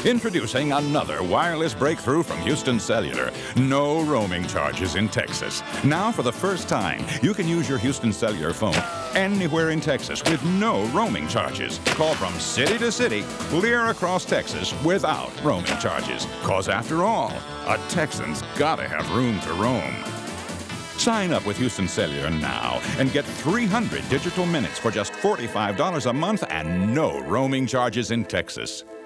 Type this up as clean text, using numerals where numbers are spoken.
Introducing another wireless breakthrough from Houston Cellular. No roaming charges in Texas. Now, for the first time, you can use your Houston Cellular phone anywhere in Texas with no roaming charges. Call from city to city, clear across Texas without roaming charges. 'Cause after all, a Texan's gotta have room to roam. Sign up with Houston Cellular now and get 300 digital minutes for just $45 a month and no roaming charges in Texas.